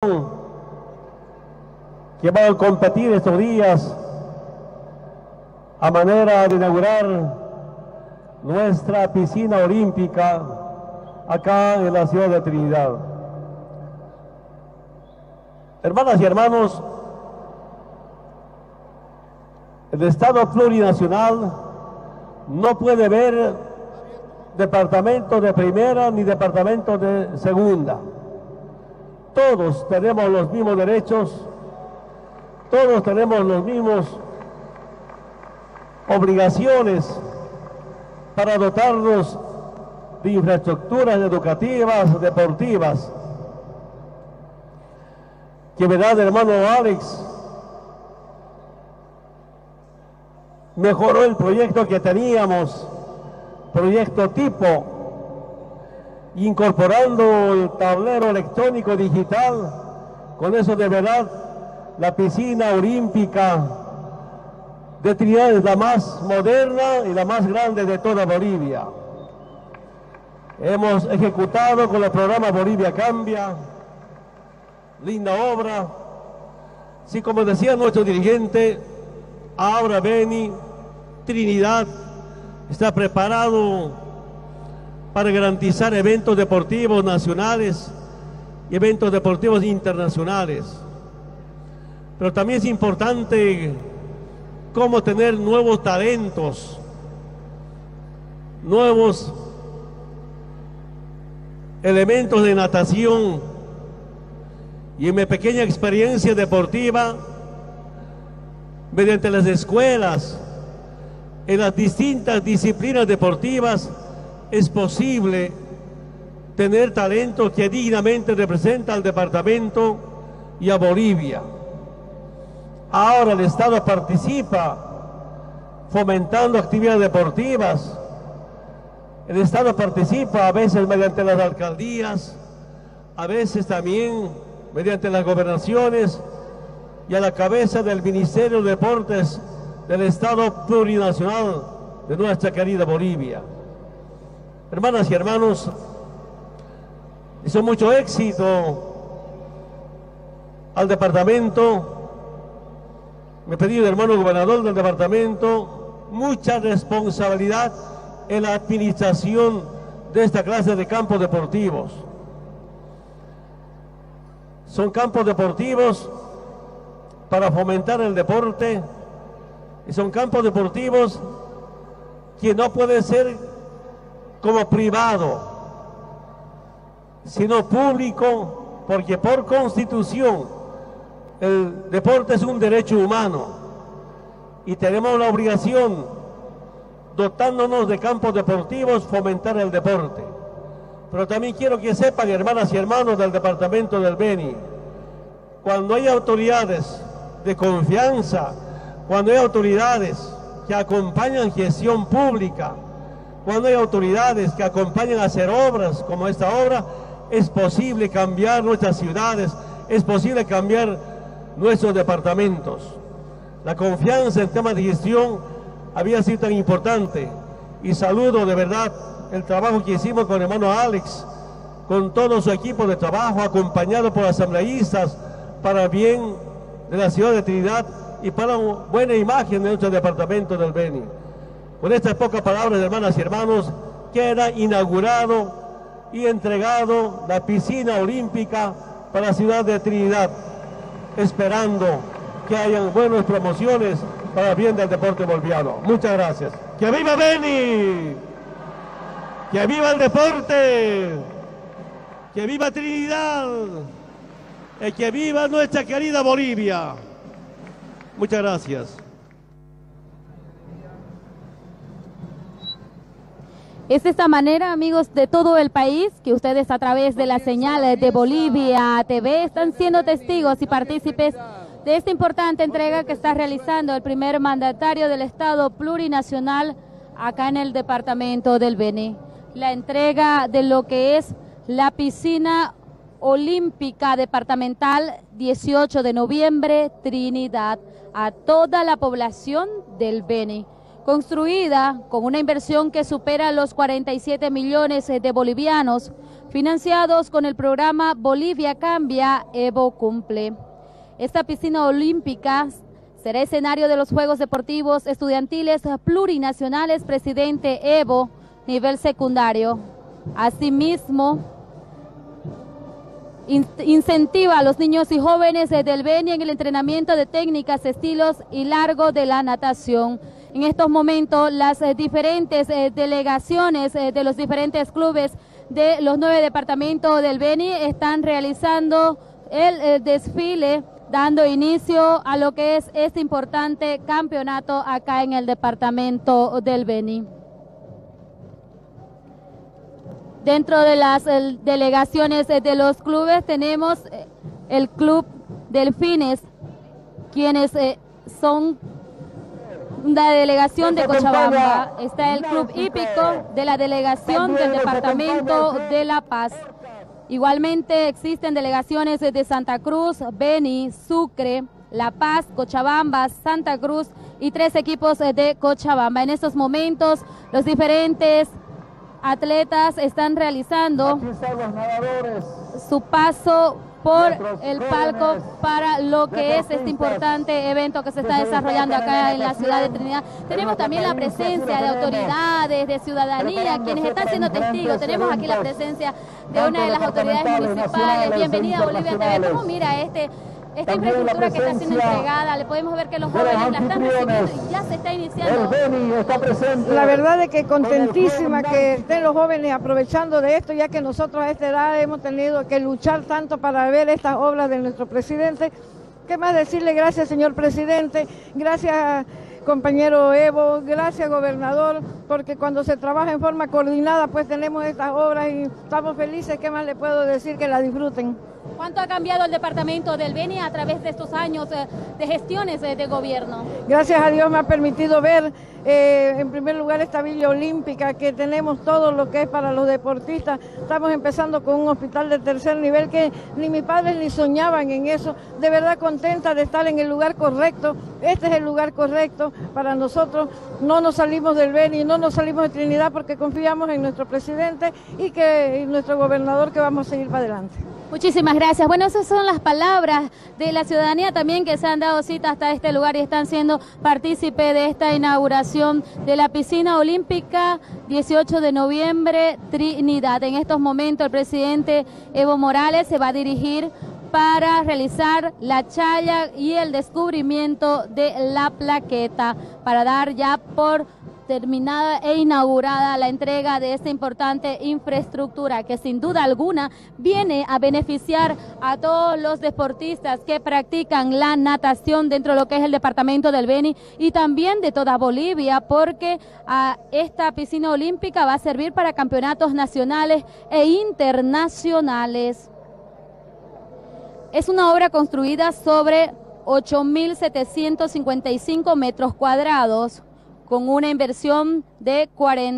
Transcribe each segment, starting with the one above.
selección que va a competir estos días a manera de inaugurar nuestra piscina olímpica acá en la ciudad de Trinidad. Hermanas y hermanos, el Estado plurinacional no puede ver departamento de primera ni departamento de segunda. Todos tenemos los mismos derechos, todos tenemos los mismos obligaciones para dotarnos de infraestructuras educativas, deportivas. Que verdad, hermano Alex, mejoró el proyecto que teníamos, proyecto tipo, incorporando el tablero electrónico digital. Con eso de verdad la piscina olímpica de Trinidad es la más moderna y la más grande de toda Bolivia. Hemos ejecutado con el programa Bolivia Cambia, linda obra. Sí, como decía nuestro dirigente, ahora Beni, Trinidad está preparado para garantizar eventos deportivos nacionales y eventos deportivos internacionales. Pero también es importante cómo tener nuevos talentos, nuevos elementos de natación. Y en mi pequeña experiencia deportiva, mediante las escuelas, en las distintas disciplinas deportivas, es posible tener talento que dignamente representa al departamento y a Bolivia. Ahora el Estado participa fomentando actividades deportivas. El Estado participa a veces mediante las alcaldías, a veces también mediante las gobernaciones y a la cabeza del Ministerio de Deportes del Estado plurinacional de nuestra querida Bolivia. Hermanas y hermanos, hizo mucho éxito al departamento. Me pedí al hermano gobernador del departamento mucha responsabilidad en la administración de esta clase de campos deportivos. Son campos deportivos para fomentar el deporte y son campos deportivos que no pueden ser como privado, sino público, porque por constitución el deporte es un derecho humano y tenemos la obligación, dotándonos de campos deportivos, fomentar el deporte. Pero también quiero que sepan, hermanas y hermanos del departamento del Beni, cuando hay autoridades de confianza, cuando hay autoridades que acompañan gestión pública, cuando hay autoridades que acompañan a hacer obras como esta obra, es posible cambiar nuestras ciudades, es posible cambiar nuestros departamentos. La confianza en temas de gestión había sido tan importante y saludo de verdad el trabajo que hicimos con el hermano Alex, con todo su equipo de trabajo, acompañado por asambleístas, para bien de la ciudad de Trinidad y para una buena imagen de nuestro departamento del Beni. Con estas pocas palabras, hermanas y hermanos, queda inaugurado y entregado la piscina olímpica para la ciudad de Trinidad, esperando que hayan buenas promociones para el bien del deporte boliviano. Muchas gracias. ¡Que viva Beni! ¡Que viva el deporte! ¡Que viva Trinidad! ¡Y que viva nuestra querida Bolivia! Muchas gracias. Es de esta manera, amigos de todo el país, que ustedes a través de la señal de Bolivia TV están siendo testigos y partícipes de esta importante entrega que está realizando el primer mandatario del Estado plurinacional acá en el departamento del Beni. La entrega de lo que es la piscina olímpica departamental 18 de noviembre, Trinidad, a toda la población del Beni. construida con una inversión que supera los 47 millones de bolivianos, financiados con el programa Bolivia Cambia, Evo Cumple. Esta piscina olímpica será escenario de los Juegos Deportivos Estudiantiles Plurinacionales Presidente Evo, nivel secundario. Asimismo, incentiva a los niños y jóvenes del Beni en el entrenamiento de técnicas, estilos y largo de la natación. En estos momentos, las diferentes delegaciones de los diferentes clubes de los 9 departamentos del Beni están realizando el desfile, dando inicio a lo que es este importante campeonato acá en el departamento del Beni. Dentro de las delegaciones de los clubes tenemos el Club Delfines, quienes son la delegación de Cochabamba. Está el Club Hípico de la delegación del departamento de La Paz. Igualmente existen delegaciones de Santa Cruz, Beni, Sucre, La Paz, Cochabamba, Santa Cruz y 3 equipos de Cochabamba. En estos momentos los diferentes atletas están realizando su paso por el palco para lo que es este importante evento que se está desarrollando acá en la ciudad de Trinidad. Tenemos también la presencia de autoridades, de ciudadanía, quienes están siendo testigos. Tenemos aquí la presencia de una de las autoridades municipales. Bienvenida a Bolivia TV. ¿Cómo mira esta infraestructura que está siendo entregada? Le podemos ver que los jóvenes la están recibiendo y ya se está iniciando. La verdad es que contentísima que estén los jóvenes aprovechando de esto, ya que nosotros a esta edad hemos tenido que luchar tanto para ver estas obras de nuestro presidente. ¿Qué más decirle? Gracias, señor presidente, gracias, compañero Evo, gracias, gobernador, porque cuando se trabaja en forma coordinada, pues tenemos estas obras y estamos felices. ¿Qué más le puedo decir? Que la disfruten. ¿Cuánto ha cambiado el departamento del Beni a través de estos años de gestiones de gobierno? Gracias a Dios me ha permitido ver, en primer lugar, esta Villa Olímpica, que tenemos todo lo que es para los deportistas. Estamos empezando con un hospital de tercer nivel que ni mis padres ni soñaban en eso. De verdad contenta de estar en el lugar correcto. Este es el lugar correcto para nosotros. No nos salimos del Beni, no nos salimos de Trinidad, porque confiamos en nuestro presidente y nuestro gobernador, que vamos a seguir para adelante. Muchísimas gracias. Bueno, esas son las palabras de la ciudadanía también que se han dado cita hasta este lugar y están siendo partícipe de esta inauguración de la piscina olímpica 18 de noviembre, Trinidad. En estos momentos el presidente Evo Morales se va a dirigir para realizar la chaya y el descubrimiento de la plaqueta, para dar ya por terminada e inaugurada la entrega de esta importante infraestructura que sin duda alguna viene a beneficiar a todos los deportistas que practican la natación dentro de lo que es el departamento del Beni y también de toda Bolivia, porque esta piscina olímpica va a servir para campeonatos nacionales e internacionales. Es una obra construida sobre 8.755 metros cuadrados, con una inversión de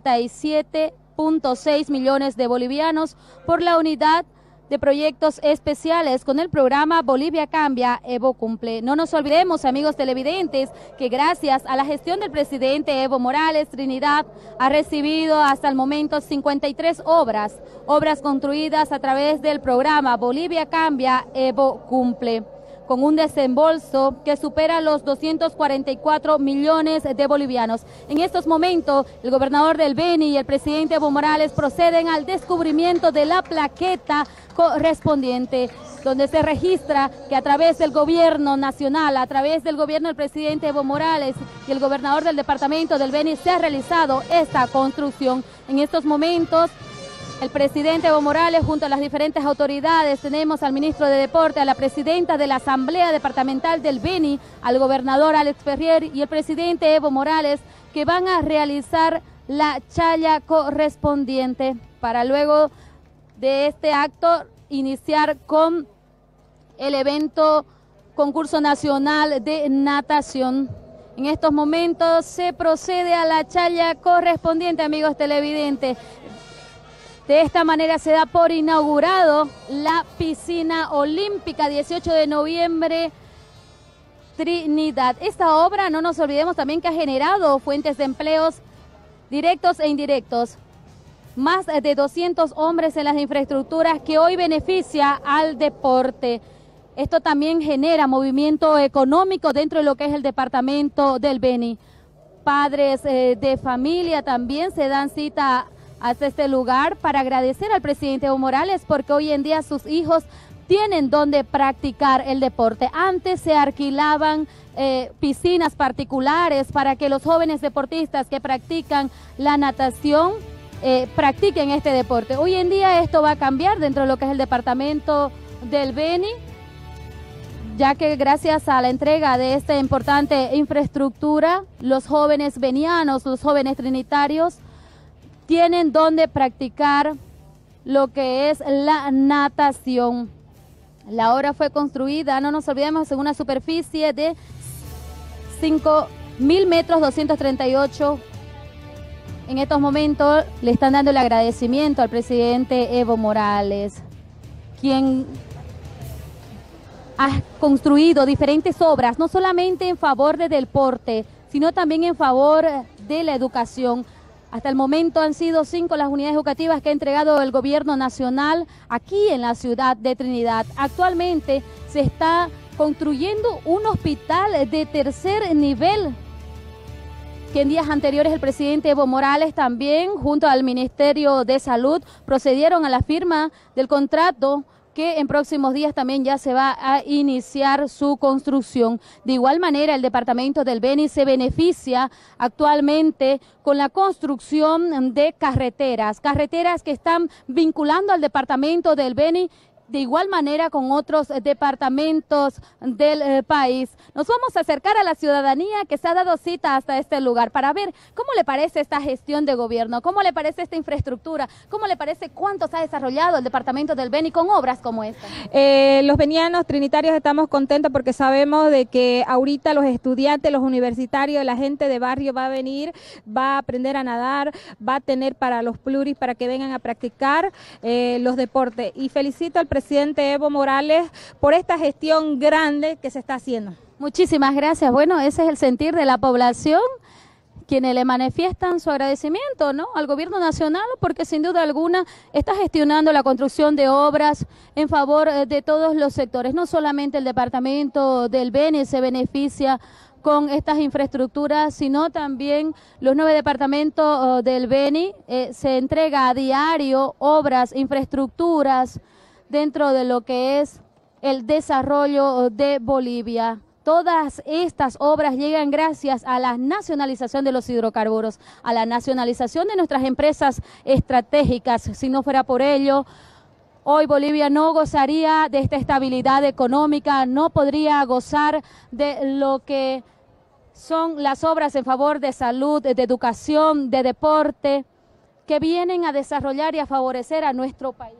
47.6 millones de bolivianos por la unidad de proyectos especiales con el programa Bolivia Cambia, Evo Cumple. No nos olvidemos, amigos televidentes, que gracias a la gestión del presidente Evo Morales, Trinidad ha recibido hasta el momento 53 obras construidas a través del programa Bolivia Cambia, Evo Cumple, con un desembolso que supera los 244 millones de bolivianos. En estos momentos, el gobernador del Beni y el presidente Evo Morales proceden al descubrimiento de la plaqueta correspondiente, donde se registra que a través del gobierno nacional, a través del gobierno del presidente Evo Morales y el gobernador del departamento del Beni, se ha realizado esta construcción. En estos momentos, el presidente Evo Morales, junto a las diferentes autoridades, tenemos al ministro de Deporte, a la presidenta de la Asamblea Departamental del Beni, al gobernador Alex Ferrier y el presidente Evo Morales, que van a realizar la chaya correspondiente para luego de este acto iniciar con el evento concurso nacional de natación. En estos momentos se procede a la chaya correspondiente, amigos televidentes. De esta manera se da por inaugurado la piscina olímpica 18 de noviembre Trinidad. Esta obra, no nos olvidemos también que ha generado fuentes de empleos directos e indirectos. Más de 200 hombres en las infraestructuras que hoy beneficia al deporte. Esto también genera movimiento económico dentro de lo que es el departamento del Beni. Padres de familia también se dan cita hasta este lugar para agradecer al presidente Evo Morales porque hoy en día sus hijos tienen donde practicar el deporte. Antes se alquilaban piscinas particulares para que los jóvenes deportistas que practican la natación practiquen este deporte. Hoy en día esto va a cambiar dentro de lo que es el departamento del Beni, ya que gracias a la entrega de esta importante infraestructura, los jóvenes benianos, los jóvenes trinitarios, tienen donde practicar lo que es la natación. La obra fue construida, no nos olvidemos, en una superficie de 5.000 metros 238. En estos momentos le están dando el agradecimiento al presidente Evo Morales, quien ha construido diferentes obras, no solamente en favor del deporte, sino también en favor de la educación. Hasta el momento han sido 5 las unidades educativas que ha entregado el gobierno nacional aquí en la ciudad de Trinidad. Actualmente se está construyendo un hospital de tercer nivel, que en días anteriores el presidente Evo Morales también, junto al Ministerio de Salud, procedieron a la firma del contrato que en próximos días también ya se va a iniciar su construcción. De igual manera, el departamento del Beni se beneficia actualmente con la construcción de carreteras que están vinculando al departamento del Beni, de igual manera con otros departamentos del país. Nos vamos a acercar a la ciudadanía que se ha dado cita hasta este lugar para ver cómo le parece esta gestión de gobierno, cómo le parece esta infraestructura, cómo le parece cuánto se ha desarrollado el departamento del Beni con obras como esta. Los benianos trinitarios estamos contentos porque sabemos de que ahorita los estudiantes, los universitarios, la gente de barrio va a venir, va a aprender a nadar, va a tener para los pluris para que vengan a practicar los deportes. Y felicito al presidente Evo Morales por esta gestión grande que se está haciendo. Muchísimas gracias. Bueno, ese es el sentir de la población, quienes le manifiestan su agradecimiento, ¿no?, al gobierno nacional, porque sin duda alguna está gestionando la construcción de obras en favor de todos los sectores. No solamente el departamento del Beni se beneficia con estas infraestructuras, sino también los 9 departamentos del Beni. Se entrega a diario obras, infraestructuras dentro de lo que es el desarrollo de Bolivia. Todas estas obras llegan gracias a la nacionalización de los hidrocarburos, a la nacionalización de nuestras empresas estratégicas. Si no fuera por ello, hoy Bolivia no gozaría de esta estabilidad económica, no podría gozar de lo que son las obras en favor de salud, de educación, de deporte, que vienen a desarrollar y a favorecer a nuestro país.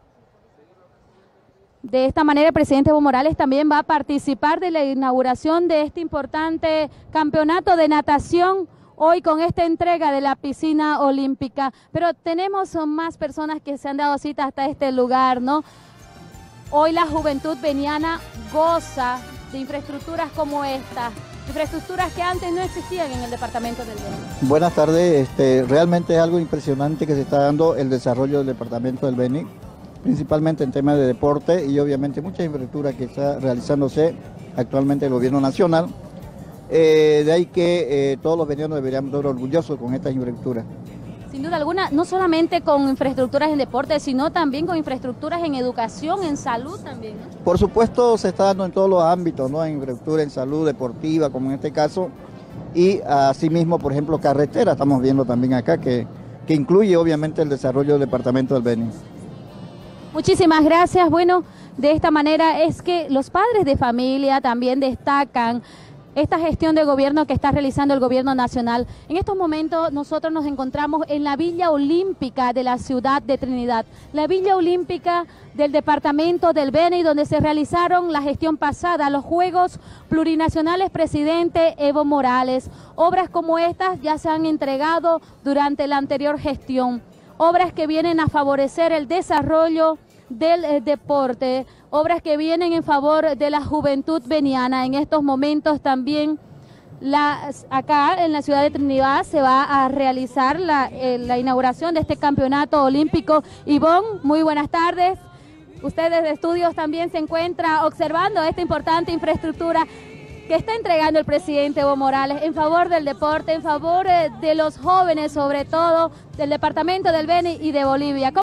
De esta manera, el presidente Evo Morales también va a participar de la inauguración de este importante campeonato de natación, hoy con esta entrega de la piscina olímpica. Pero tenemos más personas que se han dado cita hasta este lugar, ¿no? Hoy la juventud beniana goza de infraestructuras como esta, infraestructuras que antes no existían en el departamento del Beni. Buenas tardes, realmente es algo impresionante que se está dando el desarrollo del departamento del Beni, principalmente en temas de deporte y obviamente mucha infraestructura que está realizándose actualmente el gobierno nacional. De ahí que todos los benianos deberíamos estar orgullosos con estas infraestructuras. Sin duda alguna, no solamente con infraestructuras en deporte, sino también con infraestructuras en educación, en salud también, ¿no? Por supuesto se está dando en todos los ámbitos, ¿no? En infraestructura, en salud, deportiva, como en este caso, y asimismo, por ejemplo, carretera, estamos viendo también acá, que incluye obviamente el desarrollo del departamento del Beni. Muchísimas gracias. Bueno, de esta manera es que los padres de familia también destacan esta gestión de gobierno que está realizando el gobierno nacional. En estos momentos nosotros nos encontramos en la Villa Olímpica de la ciudad de Trinidad, la Villa Olímpica del departamento del Beni, donde se realizaron la gestión pasada, los Juegos Plurinacionales Presidente Evo Morales. Obras como estas ya se han entregado durante la anterior gestión, obras que vienen a favorecer el desarrollo del deporte, obras que vienen en favor de la juventud beniana. En estos momentos también acá en la ciudad de Trinidad se va a realizar la inauguración de este campeonato olímpico. Ivonne, muy buenas tardes. Usted desde estudios también se encuentra observando esta importante infraestructura que está entregando el presidente Evo Morales en favor del deporte, en favor de los jóvenes, sobre todo del departamento del Beni y de Bolivia.